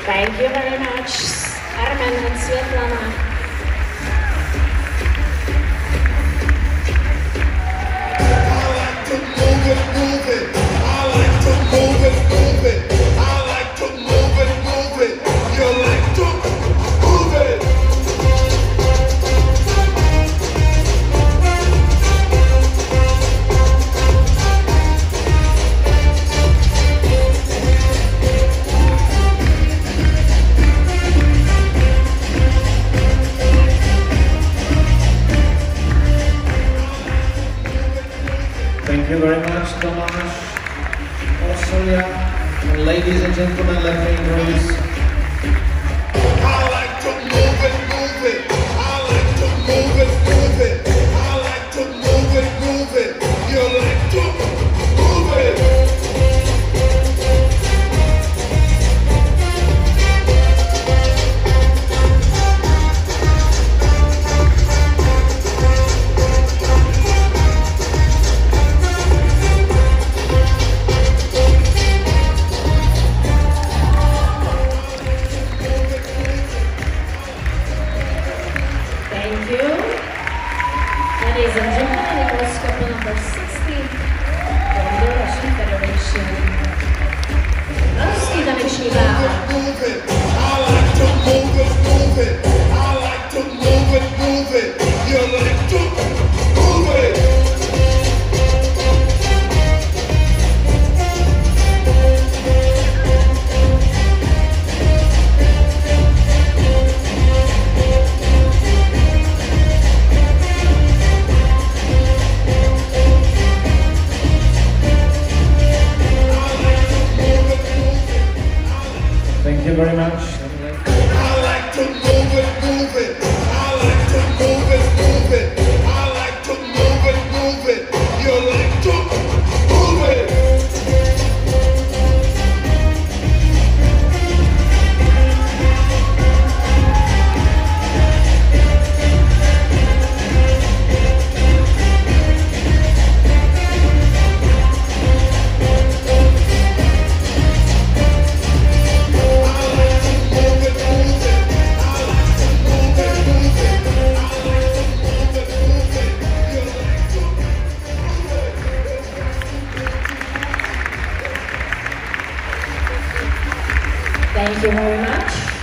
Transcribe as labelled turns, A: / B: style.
A: Thank you very much, Armen and Svetlana.
B: Thank you very much, Tomasz, Austria, and ladies and gentlemen, let me introduce.
C: I like to move it, move it. I like to move it, move it. I like to move it, move it. You like to move it.
A: Thank you. Ladies and gentlemen, it was couple number 60 from the Russian Federation. Ruský taneční váha.
C: Move it. I like to move it, move it. I like to move it, move it. You like to move it.
B: Thank you very much.
C: I like to move it, move it. I like to move it, move it. I like to move it, move it. You like to move it.
A: Thank you very much.